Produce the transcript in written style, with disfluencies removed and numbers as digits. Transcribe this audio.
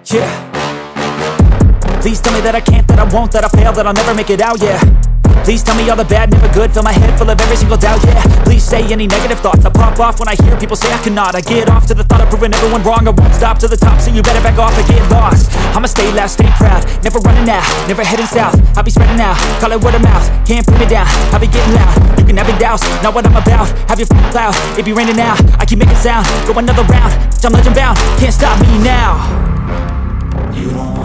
Yeah. Please tell me that I can't, that I won't, that I fail, that I'll never make it out, yeah. Please tell me all the bad, never good, fill my head full of every single doubt, yeah. Please say any negative thoughts, I pop off when I hear people say I cannot. I get off to the thought of proving everyone wrong, I won't stop to the top, so you better back off and get lost. I'ma stay loud, stay proud, never running out, never heading south. I'll be spreading out, call it word of mouth, can't put me down, I'll be getting loud. You can have your doubts, not what I'm about, have your cloud, it be raining now. I keep making sound, go another round, I'm legend bound, can't stop me now. You don't